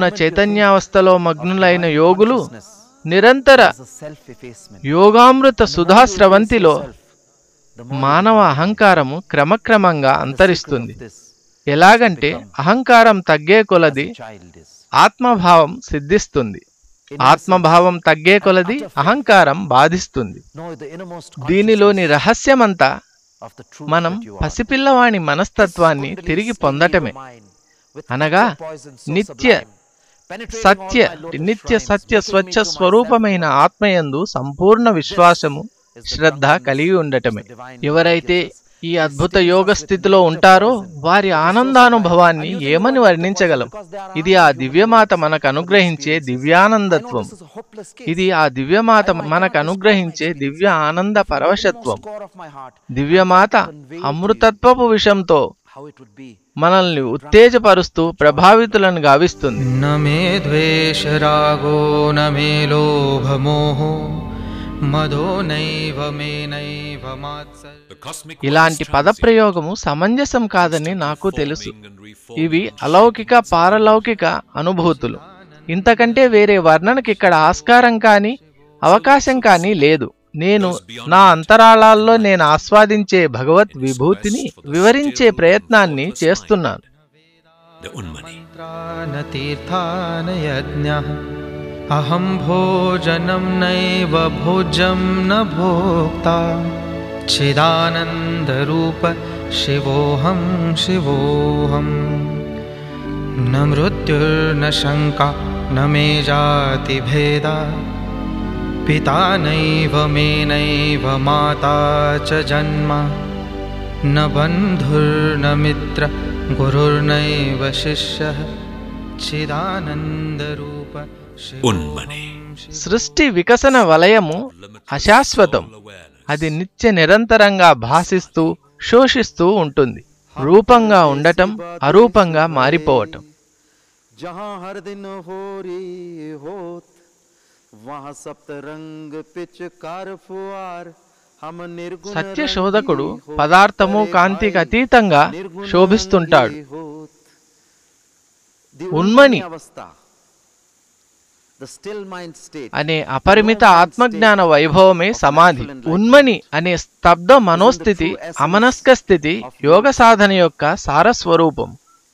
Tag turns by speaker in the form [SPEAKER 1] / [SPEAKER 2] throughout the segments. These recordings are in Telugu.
[SPEAKER 1] చైతన్యావస్థలో మగ్నులైన యోగులు నిరంతర యోగామృత సుధా స్రవంతిలో మానవ అహంకారము క్రమక్రమంగా అంతరిస్తుంది. ఎలాగంటే అహంకారం తగ్గే కొలది ఆత్మభావం సిద్ధిస్తుంది. ఆత్మభావం తగ్గే కొలది అహంకారం బాధిస్తుంది. దీనిలోని రహస్యమంతా మనం పసిపిల్లవాని మనస్తత్వాన్ని తిరిగి పొందటమే. అనగా నిత్య సత్య స్వచ్ఛ స్వరూపమైన ఆత్మయందు సంపూర్ణ విశ్వాసము శ్రద్ధ కలిగి ఉండటమే. ఎవరైతే ఈ అద్భుత యోగ స్థితిలో ఉంటారో వారి ఆనందానుభవాన్ని ఏమని వర్ణించగలం? ఇది ఆ దివ్యమాత మనకు అనుగ్రహించే దివ్యానందత్వం. ఇది ఆ దివ్యమాత మనకు అనుగ్రహించే దివ్య ఆనంద పరవశత్వం. దివ్యమాత అమృతత్వపు విషంతో మనల్ని ఉత్తేజపరుస్తూ ప్రభావితులను గావిస్తుంది.
[SPEAKER 2] నమే ద్వేష రాగో నమే లోభ మోహో మదో నైవ మే నైవ మాత్సర్యం.
[SPEAKER 1] ఇలాంటి పదప్రయోగము సమంజసం కాదని నాకు తెలుసు. ఇవి అలౌకిక పారలౌకిక అనుభూతులు. ఇంతకంటే వేరే వర్ణనకి ఇక్కడ ఆస్కారం కానీ అవకాశం కానీ లేదు. నేను నా అంతరాళాల్లో నేను ఆస్వాదించే భగవత్ విభూతిని వివరించే ప్రయత్నాన్ని చేస్తున్నాను.
[SPEAKER 2] అహం భోజనం నైవ భోజ్యం న భోక్తా చిదానంద రూప శివోహం శివోహం. న మృత్యుర్న శంకా న మే జాతి భేదా పితా నైవ మే నైవ మాతా చ జన్మ న బంధుర్న మిత్ర గురుర్నైవ శిష్యః చిదానంద రూప.
[SPEAKER 1] సృష్టి వికసన వలయము అశాశ్వతం. అది నిత్య నిరంతరంగా భాసిస్తూ శోషిస్తూ ఉంటుంది. రూపంగా ఉండటం, అరూపంగా మారిపోవటం. సత్యశోధకుడు పదార్థము కాంతికి అతీతంగా శోభిస్తుంటాడు. ఉన్మని అనే అపరిమిత ఆత్మజ్ఞాన వైభవమే సమాధి. ఉన్మని అనే స్తబ్ద మనోస్థితి, అమనస్క స్థితి యోగ సాధన యొక్క సారస్వరూపం.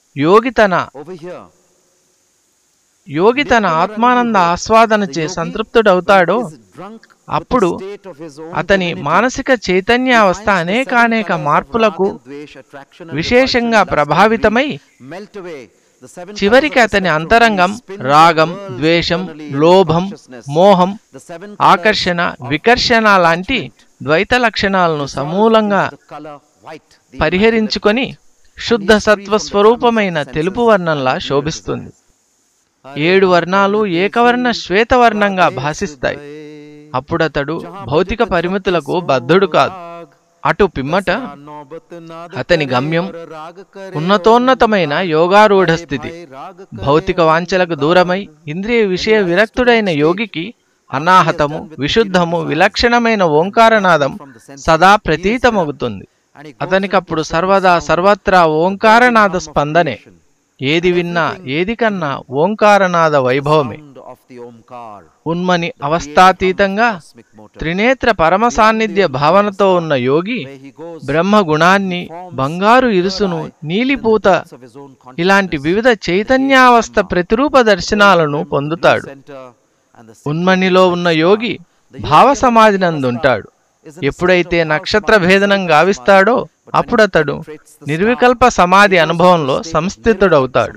[SPEAKER 1] యోగి తన ఆత్మానంద ఆస్వాదనచే సంతృప్తుడవుతాడో అప్పుడు అతని మానసిక చైతన్యావస్థ అనేకానేక మార్పులకు విశేషంగా ప్రభావితమై చివరికి అతని అంతరంగం రాగం, ద్వేషం, లోభం, మోహం, ఆకర్షణ, వికర్షణ లాంటి ద్వైత లక్షణాలను సమూలంగా పరిహరించుకొని శుద్ధ సత్వ స్వరూపమైన తెలుపు వర్ణంలా శోభిస్తుంది. 7 వర్ణాలు ఏకవర్ణ శ్వేతవర్ణంగా భాసిస్తాయి. అప్పుడతడు భౌతిక పరిమితులకు బద్ధుడు కాదు. అటు పిమ్మట అతని గమ్యం ఉన్నతోన్నతమైన యోగారూఢ స్థితి. భౌతిక వాంఛలకు దూరమై ఇంద్రియ విషయ విరక్తుడైన యోగికి అనాహతము, విశుద్ధము, విలక్షణమైన ఓంకారనాదం సదా ప్రతీతమవుతుంది. అతనికప్పుడు సర్వదా సర్వత్రా ఓంకారనాద స్పందనే. ఏది విన్నా ఏది కన్నా ఓంకారనాద వైభవమే. ఉన్మని అవస్థాతీతంగా త్రినేత్ర పరమ సాన్నిధ్య భావనతో ఉన్న యోగి బ్రహ్మ గుణాన్ని, బంగారు ఇరుసును, నీలిపూత ఇలాంటి వివిధ చైతన్యావస్థ ప్రతిరూప దర్శనాలను పొందుతాడు. ఉన్మనిలో ఉన్న యోగి భావ సమాధినందుంటాడు. ఎప్పుడైతే నక్షత్ర భేదనం గావిస్తాడో అప్పుడతడు నిర్వికల్ప సమాధి అనుభవంలో సంస్థితుడవుతాడు.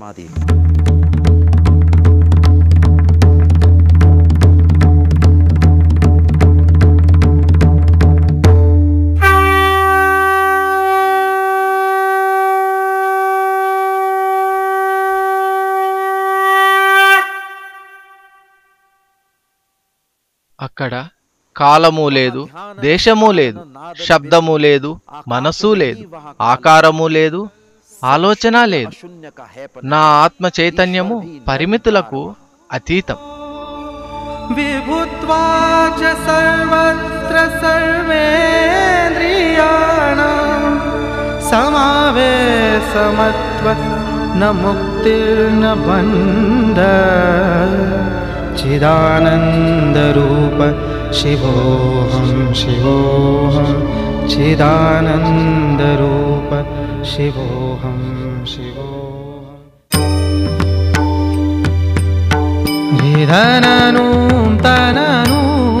[SPEAKER 1] అక్కడ కాలము లేదు, దేశము లేదు, శబ్దము లేదు, మనసు లేదు, ఆకారము లేదు, ఆలోచన లేదు. నా ఆత్మ చైతన్యము పరిమితులకు అతీతం.
[SPEAKER 2] విభుత్వా చ సర్వత్ర సర్వేంద్రియాణాం సమావేశమత్వ न मुक्तिर्न बन्ध चिदानन्दरूप शिवोऽहं शिवोऽहं चिदानन्दरूप शिवोऽहं शिवोऽहं हृदननुं तननु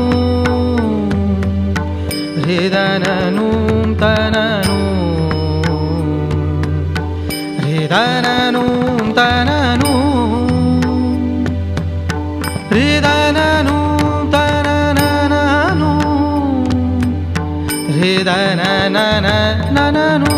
[SPEAKER 2] हृदननुं तननु हृदननुं तननु हृदननुं तनननु हृदनननननु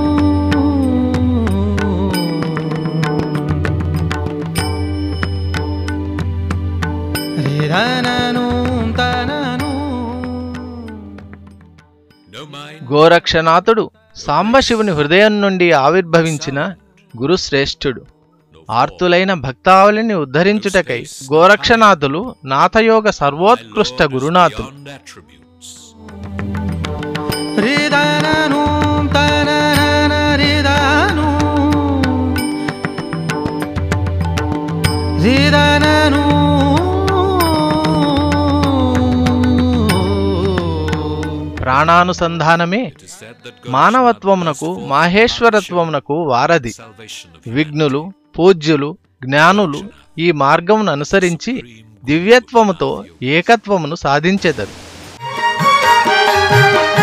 [SPEAKER 1] గోరక్షనాథుడు సాంబశివుని హృదయం నుండి ఆవిర్భవించిన గురుశ్రేష్ఠుడు. ఆర్తులైన భక్తావళిని ఉద్ధరించుటకై గోరక్షనాథులు నాథయోగ సర్వోత్కృష్ట గురునాథులు. ప్రాణానుసంధానమే మానవత్వమునకు మాహేశ్వరత్వమునకు వారధి. విఘ్నులు, పూజ్యులు, జ్ఞానులు ఈ మార్గమును అనుసరించి దివ్యత్వముతో ఏకత్వమును సాధించెదరు.